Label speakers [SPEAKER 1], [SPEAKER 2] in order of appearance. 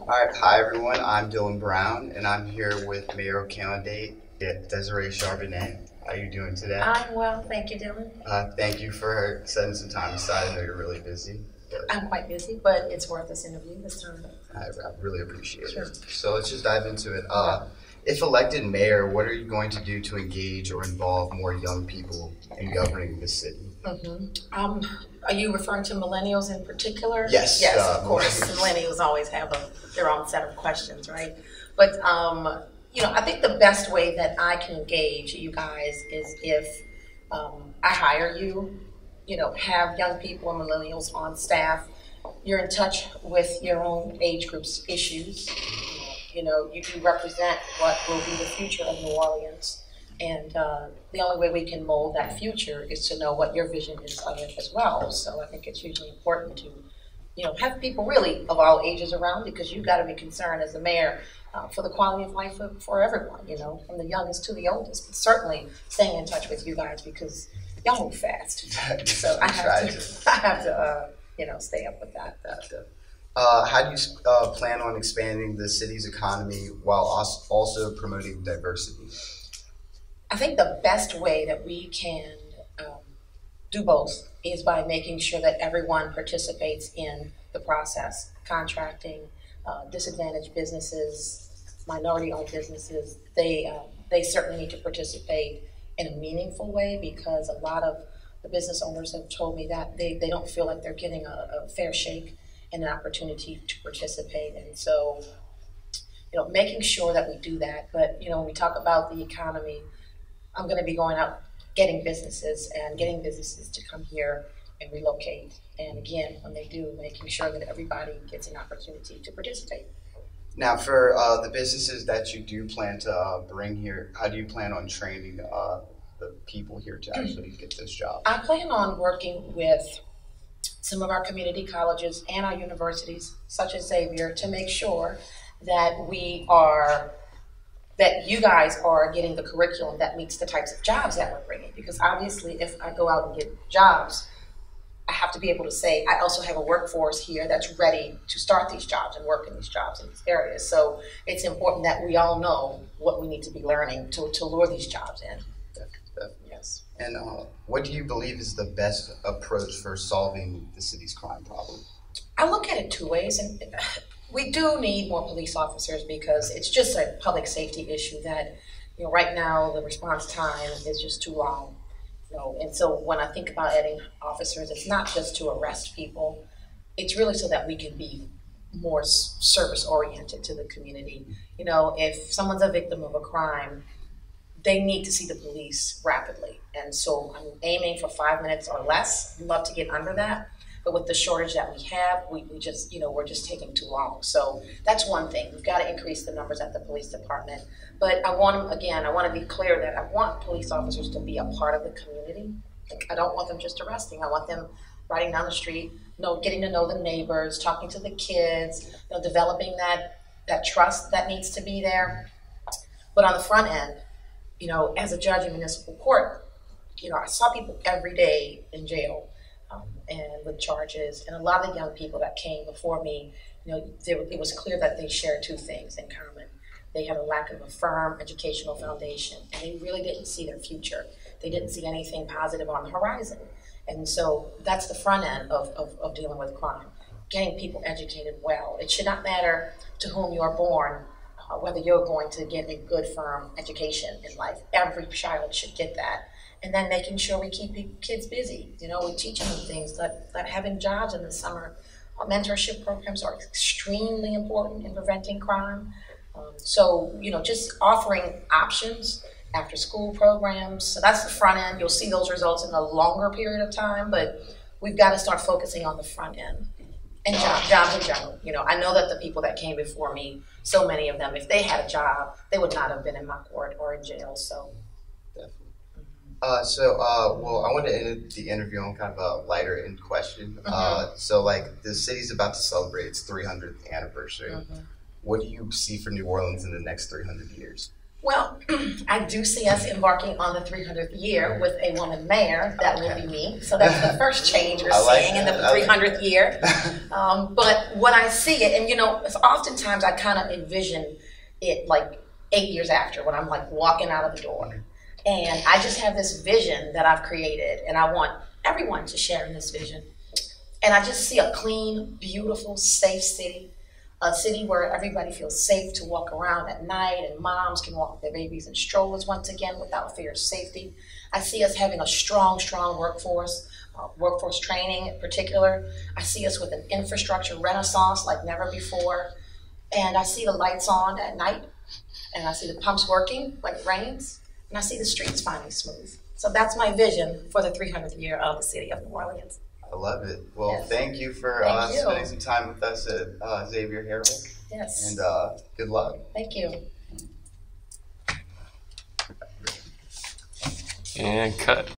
[SPEAKER 1] All right, hi everyone. I'm Dylan Brown, and I'm here with mayoral candidate Desiree Charbonnet. How are you doing today?
[SPEAKER 2] I'm well, thank you, Dylan.
[SPEAKER 1] Thank you for setting some time aside. I know you're really busy.
[SPEAKER 2] I'm quite busy, but it's worth this interview this time.
[SPEAKER 1] I really appreciate
[SPEAKER 2] Sure.
[SPEAKER 1] it. So let's just dive into it. If elected mayor, what are you going to do to engage or involve more young people in governing the city?
[SPEAKER 2] Are you referring to millennials in particular?
[SPEAKER 1] Yes.
[SPEAKER 2] Yes, of course. Millennials always have their own set of questions, right? But I think the best way that I can engage you guys is if I hire you. Have young people and millennials on staff. You're in touch with your own age group's issues. You do represent what will be the future of New Orleans. And the only way we can mold that future is to know what your vision is of it as well. So I think it's hugely important to, have people really of all ages around, because you've got to be concerned as the mayor for the quality of life for everyone, from the youngest to the oldest. But certainly staying in touch with you guys, because y'all move fast. So I have to stay up with that.
[SPEAKER 1] How do you plan on expanding the city's economy while also promoting diversity?
[SPEAKER 2] I think the best way that we can do both is by making sure that everyone participates in the process. Contracting, disadvantaged businesses, minority-owned businesses, they certainly need to participate in a meaningful way, because a lot of the business owners have told me that they don't feel like they're getting a fair shake and an opportunity to participate. And so, making sure that we do that. But, when we talk about the economy, I'm going to be going out getting businesses to come here and relocate. And again, when they do, making sure that everybody gets an opportunity to participate.
[SPEAKER 1] Now, for the businesses that you do plan to bring here, how do you plan on training the people here to actually get this job?
[SPEAKER 2] I plan on working with some of our community colleges and our universities, such as Xavier, to make sure that that you guys are getting the curriculum that meets the types of jobs that we're bringing. Because obviously, if I go out and get jobs, I have to be able to say, I also have a workforce here that's ready to start these jobs and work in these jobs in these areas. So it's important that we all know what we need to be learning to lure these jobs in. Yes.
[SPEAKER 1] And what do you believe is the best approach for solving the city's crime problem?
[SPEAKER 2] I look at it two ways. And we do need more police officers, because it's just a public safety issue that, right now the response time is just too long. And so when I think about adding officers, it's not just to arrest people. It's really so that we can be more service oriented to the community. If someone's a victim of a crime, they need to see the police rapidly. And so I'm aiming for 5 minutes or less. I'd love to get under that. But with the shortage that we have, we just, we're just taking too long. So that's one thing. We've got to increase the numbers at the police department. But I want to be clear that I want police officers to be a part of the community. I don't want them just arresting. I want them riding down the street, getting to know the neighbors, talking to the kids, developing that trust that needs to be there. But on the front end, as a judge in municipal court, I saw people every day in jail. And with charges, and a lot of the young people that came before me, it was clear that they shared two things in common. They had a lack of a firm educational foundation, and they really didn't see their future. They didn't see anything positive on the horizon. And so that's the front end of dealing with crime, getting people educated well. It should not matter to whom you are born, whether you're going to get a good, firm education in life. Every child should get that. And then making sure we keep kids busy. We teach them things that having jobs in the summer. Mentorship programs are extremely important in preventing crime. So just offering options, after school programs. So that's the front end. You'll see those results in a longer period of time, but we've got to start focusing on the front end. And jobs in general. I know that the people that came before me, so many of them, if they had a job, they would not have been in my court or in jail. So.
[SPEAKER 1] Well, I want to end the interview on kind of a lighter end question. The city's about to celebrate its 300th anniversary. What do you see for New Orleans in the next 300 years?
[SPEAKER 2] Well, I do see us embarking on the 300th year with a woman mayor. That will be me. So that's the first change we're seeing in the 300th year. But when I see it, and you know, oftentimes I kind of envision it like 8 years after when I'm like walking out of the door. And I just have this vision that I've created, and I want everyone to share in this vision. And I just see a clean, beautiful, safe city. A city where everybody feels safe to walk around at night, and moms can walk their babies in strollers once again without fear of safety. I see us having a strong workforce training in particular. I see us with an infrastructure renaissance like never before. And I see the lights on at night, and I see the pumps working when it rains, and I see the streets finally smooth. So that's my vision for the 300th year of the city of New Orleans.
[SPEAKER 1] I love it. Well,
[SPEAKER 2] yes.
[SPEAKER 1] Thank you for spending some time with us at Xavier Herrick.
[SPEAKER 2] Yes.
[SPEAKER 1] And good luck.
[SPEAKER 2] Thank you.
[SPEAKER 3] And cut.